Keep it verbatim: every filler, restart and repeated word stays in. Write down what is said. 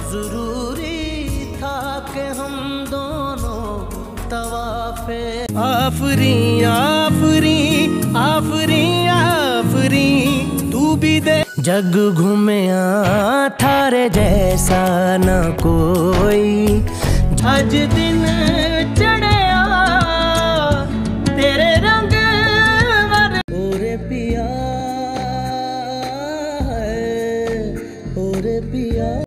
जरूरी था कि हम दोनों तवाफे आफरी आफरी आफरी आफरी तू भी दे। जग घूमया थारे जैसा न कोई, जज दिन